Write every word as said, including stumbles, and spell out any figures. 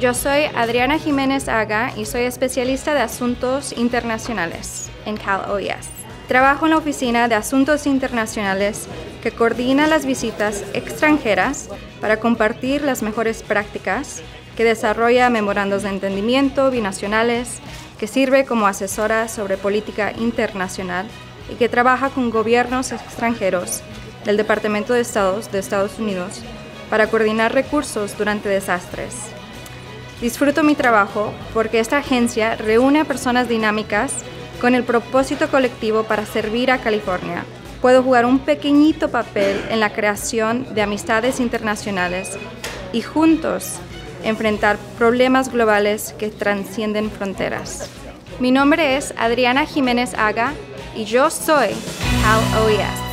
Yo soy Adriana Jiménez Aga y soy especialista de Asuntos Internacionales en Cal O E S. Trabajo en la Oficina de Asuntos Internacionales que coordina las visitas extranjeras para compartir las mejores prácticas, que desarrolla memorandos de entendimiento binacionales, que sirve como asesora sobre política internacional y que trabaja con gobiernos extranjeros del Departamento de Estado de Estados Unidos para coordinar recursos durante desastres. Disfruto mi trabajo porque esta agencia reúne a personas dinámicas con el propósito colectivo para servir a California. Puedo jugar un pequeñito papel en la creación de amistades internacionales y juntos enfrentar problemas globales que trascienden fronteras. Mi nombre es Adriana Jiménez Aga y yo soy Cal O E S.